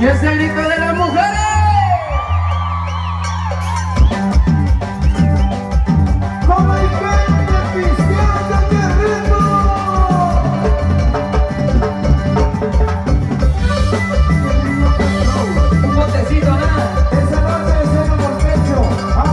Y ese grito de las mujeres. Como el gente pisteando, qué rico. Un botecito nada. Esa noche de cero por pecho.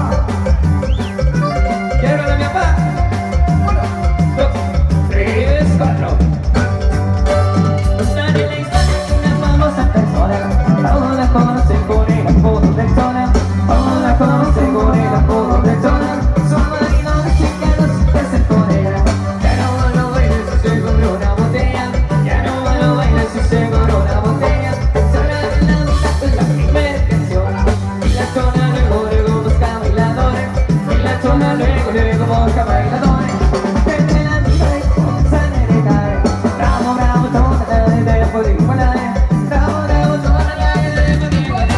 Quiero de mi papá. 1, 2, 3, 4. Está en la historia una famosa persona. Todos la conocen por el apodo de Zona. Todos la conocen por el apodo de Zona. Su marido mexicano se hace por ella. Ya no va a lo baile si se cobró una botella. Ya no va a lo baile si se cobró una botella. Zona de la vida fue la primera canción. Y la Zona luego busca bailadores. Y la Zona luego busca bailadores. Desde la vida de cosa de caer. Bravo, bravo, Zona de la polígola. Bravo, bravo, Zona de la polígola.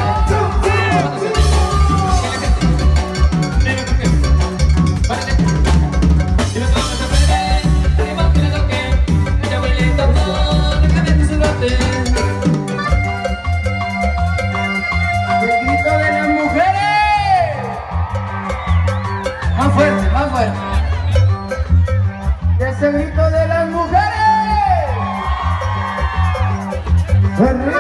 El grito de las mujeres. Más fuerte, más fuerte. Y ese grito de las mujeres. ¡Qué rico!